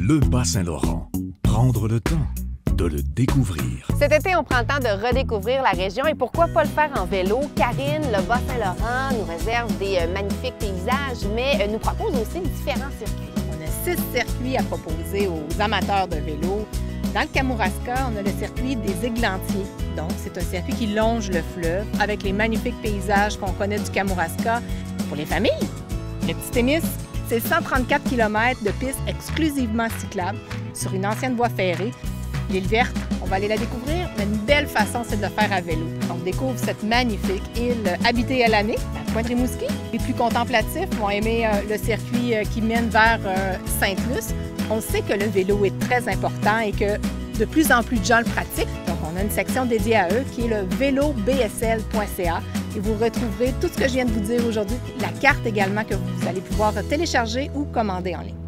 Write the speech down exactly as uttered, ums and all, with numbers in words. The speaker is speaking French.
Le Bas-Saint-Laurent. Prendre le temps de le découvrir. Cet été, on prend le temps de redécouvrir la région et pourquoi pas le faire en vélo? Karine, le Bas-Saint-Laurent, nous réserve des euh, magnifiques paysages, mais euh, nous propose aussi différents circuits. On a six circuits à proposer aux amateurs de vélo. Dans le Kamouraska, on a le circuit des Églantiers. Donc, c'est un circuit qui longe le fleuve avec les magnifiques paysages qu'on connaît du Kamouraska. Pour les familles, le Petit Témis, c'est cent trente-quatre kilomètres de pistes exclusivement cyclables sur une ancienne voie ferrée. L'île verte, on va aller la découvrir, mais une belle façon, c'est de le faire à vélo. On découvre cette magnifique île habitée à l'année, à Pointe-Rimouski. Les plus contemplatifs vont aimer euh, le circuit euh, qui mène vers euh, Sainte-Luce. On sait que le vélo est très important et que de plus en plus de gens le pratiquent. Donc, on a une section dédiée à eux qui est le vélo b s l point c a et vous retrouverez tout ce que je viens de vous dire aujourd'hui, la carte également que vous allez pouvoir télécharger ou commander en ligne.